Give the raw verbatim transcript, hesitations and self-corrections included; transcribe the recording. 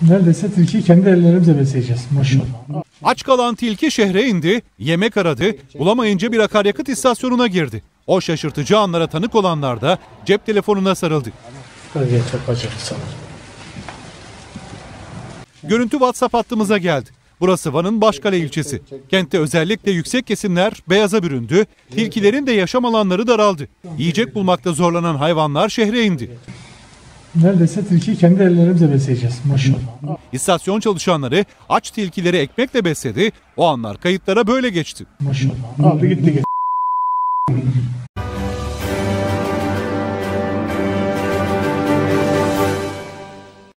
Neredeyse tilkiyi kendi ellerimizle besleyeceğiz maşallah. Aç kalan tilki şehre indi, yemek aradı, bulamayınca bir akaryakıt istasyonuna girdi. O şaşırtıcı anlara tanık olanlar da cep telefonuna sarıldı. Görüntü WhatsApp hattımıza geldi. Burası Van'ın Başkale ilçesi. Kentte özellikle yüksek kesimler beyaza büründü, tilkilerin de yaşam alanları daraldı. Yiyecek bulmakta zorlanan hayvanlar şehre indi. Neredeyse tilkiyi kendi ellerimizle besleyeceğiz maşallah. İstasyon çalışanları aç tilkileri ekmekle besledi, o anlar kayıtlara böyle geçti. Maşallah. Aldı gitti.